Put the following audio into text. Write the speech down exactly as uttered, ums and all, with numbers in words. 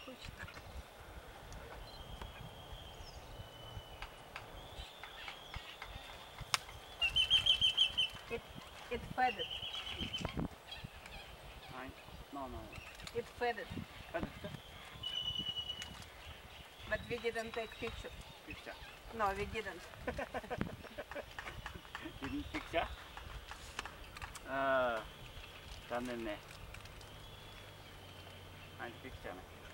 скучно. It, it faded. I, no, no. It faded. Faded? But we didn't take picture. Picture? No, we didn't. Didn't picture? ああ、残念ね。はい、ピクチャーね。